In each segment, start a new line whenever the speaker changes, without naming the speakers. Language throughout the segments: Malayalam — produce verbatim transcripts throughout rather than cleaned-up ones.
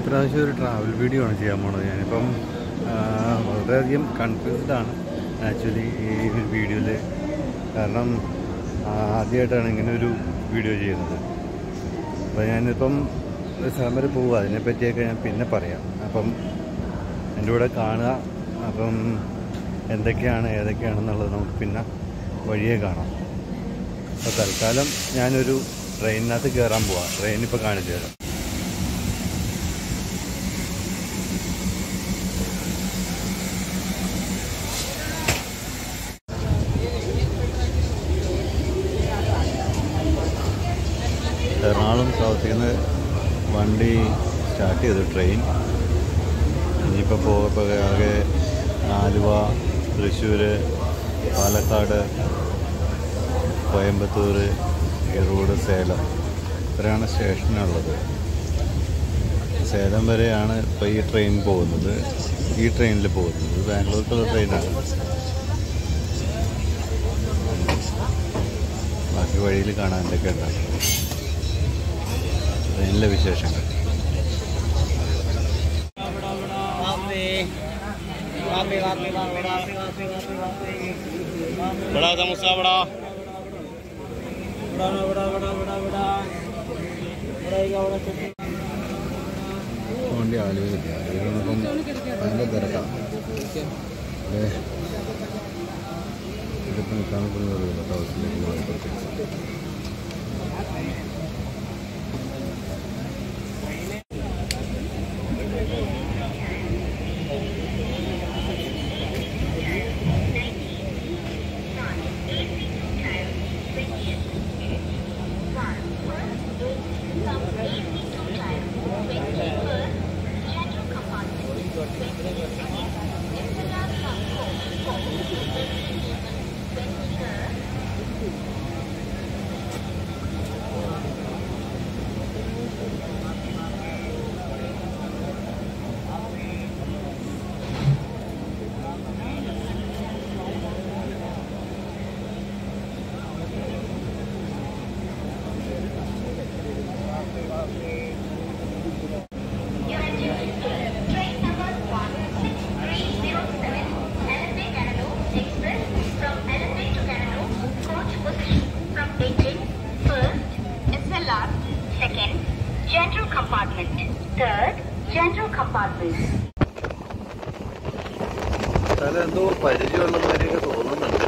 ഇപ്രാവശ്യം ഒരു ട്രാവൽ വീഡിയോ ആണ് ചെയ്യാൻ പോണത്. ഞാനിപ്പം വളരെയധികം കൺഫ്യൂസ്ഡാണ് ആക്ച്വലി ഈ ഒരു വീഡിയോയിൽ. കാരണം ആദ്യമായിട്ടാണ് ഇങ്ങനെ ഒരു വീഡിയോ ചെയ്യുന്നത്. അപ്പോൾ ഞാനിപ്പം ഒരു സ്ഥലം വരെ പോവുക, അതിനെപ്പറ്റിയൊക്കെ ഞാൻ പിന്നെ പറയാം. അപ്പം എൻ്റെ കൂടെ കാണുക. അപ്പം എന്തൊക്കെയാണ് ഏതൊക്കെയാണെന്നുള്ളത് നമുക്ക് പിന്നെ വഴിയെ കാണാം. അപ്പോൾ തൽക്കാലം ഞാനൊരു ട്രെയിനിനകത്ത് കയറാൻ പോവാം. ട്രെയിൻ ഇപ്പോൾ കാണിച്ചു തരാം. എറണാകുളം സൗത്തിൽ നിന്ന് വണ്ടി സ്റ്റാർട്ട് ചെയ്തു, ട്രെയിൻ. ഇനിയിപ്പോൾ പോകപ്പോൾ ആകെ ആലുവ, തൃശ്ശൂർ, പാലക്കാട്, കോയമ്പത്തൂർ, ഈറോഡ്, സേലം ഇത്രയാണ് സ്റ്റേഷനുള്ളത്. സേലം വരെയാണ് ഇപ്പോൾ ഈ ട്രെയിൻ പോകുന്നത്. ഈ ട്രെയിനിൽ പോകുന്നത് ബാംഗ്ലൂർക്കുള്ള ട്രെയിനാണ്. ബാക്കി വഴിയിൽ കാണാൻ എന്തൊക്കെ ഉണ്ടാകും ട്രെയിനിലെ വിശേഷങ്ങൾ. വണ്ടി ആലുവയിലെത്തി. ആലുവയിലിപ്പം നല്ല തിരക്കാണ്. ഇതിപ്പോൾ നിൽക്കാൻ പറ്റുന്നത് ഹൗസിലേക്ക് മാറിക്കൊടുത്തിട്ട്
General compartment. Third, general compartment.
സ്ഥലം എന്തോ പരിചയമുള്ള മാതിരിയൊക്കെ തോന്നുന്നുണ്ട്.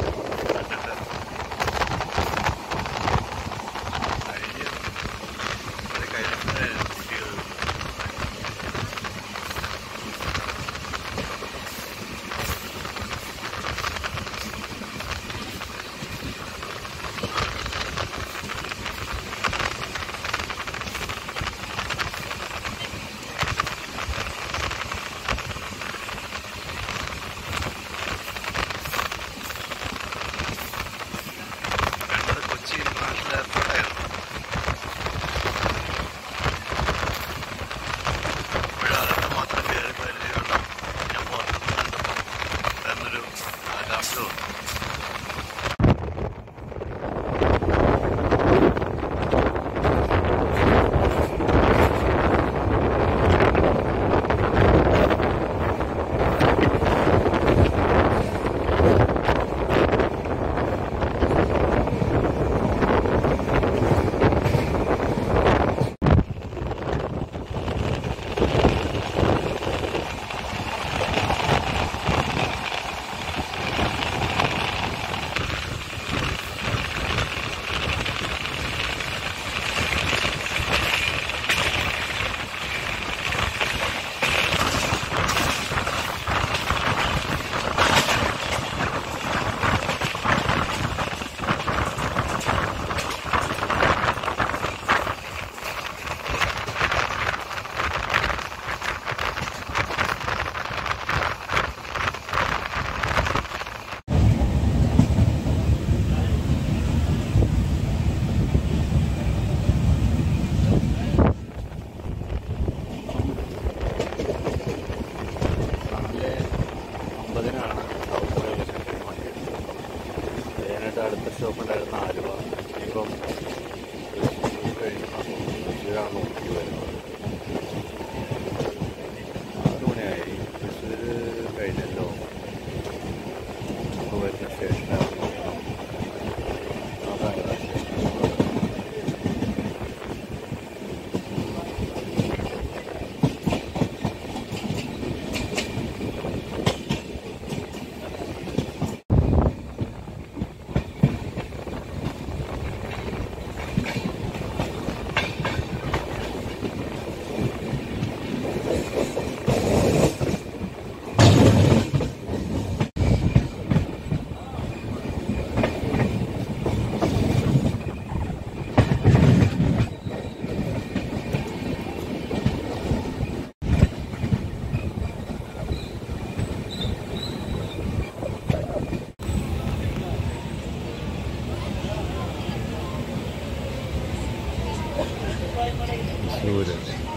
തൃശ്ശൂർ.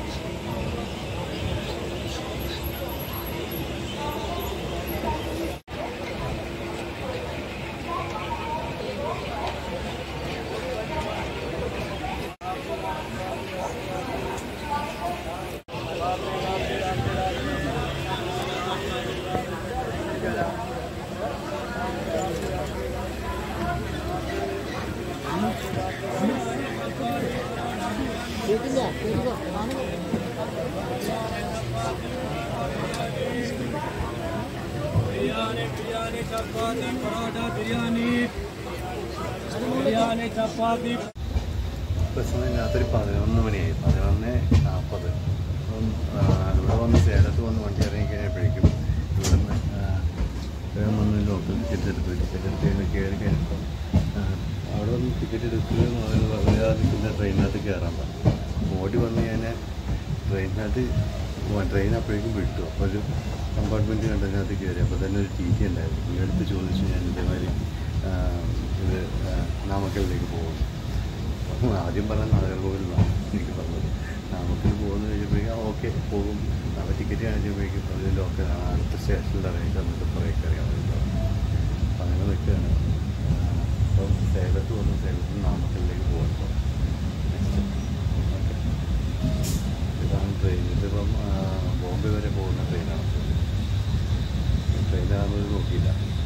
ചപ്പാത്തി പൊറോട്ട ബിരിയാണി ബിരിയാണി ചപ്പാത്തി.
ബസ്സിന് രാത്രി പതിനൊന്ന് മണിയായി, പതിനൊന്ന് നാൽപ്പത്. അപ്പം ഇവിടെ വന്ന് സേലത്ത് വന്ന് വണ്ടി ഇറങ്ങി കഴിഞ്ഞപ്പോഴേക്കും ഇവിടെ നിന്ന് വേഗം വന്ന് ലോക്കൽ ടിക്കറ്റ് എടുത്തു. ടിക്കറ്റ് എടുത്ത് കഴിഞ്ഞ് കയറി കഴിഞ്ഞപ്പം അവിടെ വന്ന് ടിക്കറ്റ് എടുക്കുക നിൽക്കുന്ന ട്രെയിനകത്ത് കയറാൻ പറഞ്ഞു. ഓടി വന്ന് ഞാൻ ട്രെയിനകത്ത് ട്രെയിൻ അപ്പോഴേക്കും വിട്ടു. അപ്പോൾ ഒരു കമ്പാർട്ട്മെൻറ്റ് കണ്ടതിനകത്ത് കയറി. അപ്പോൾ തന്നെ ഒരു ടി ടി ഉണ്ടായിരുന്നു. പുള്ളിയെടുത്ത് ചോദിച്ചു ഞാൻ ഇതേമാതിരി ഇത് നാമക്കലിലേക്ക് പോകുന്നു. അപ്പം ആദ്യം പറഞ്ഞ നാഗർകോവിലാണ് എനിക്ക് പറഞ്ഞത്. നാമക്കൽ പോകുന്നു കഴിഞ്ഞപ്പോഴേക്കും ഓക്കെ പോകും. അപ്പോൾ ടിക്കറ്റ് കാണിച്ചപ്പോഴേക്കും അത് ലോക്കൽ അടുത്ത സ്റ്റേഷനിൽ ഇറങ്ങിയിട്ട് എന്നിട്ട് കുറേയൊക്കെ അറിയാൻ പറ്റും. അപ്പം അങ്ങനെ നിൽക്കുകയാണ്. അപ്പം സേലത്ത് വന്ന് സേലത്ത് നിന്ന് നാമക്കലിലേക്ക് പോകുമ്പോൾ ഇതാണ് ട്രെയിൻ. ഇതിപ്പം ബോംബെ വരെ പോകുന്ന ട്രെയിനാണ്. ട്രെയിനാണെന്നത് നോക്കിയില്ല.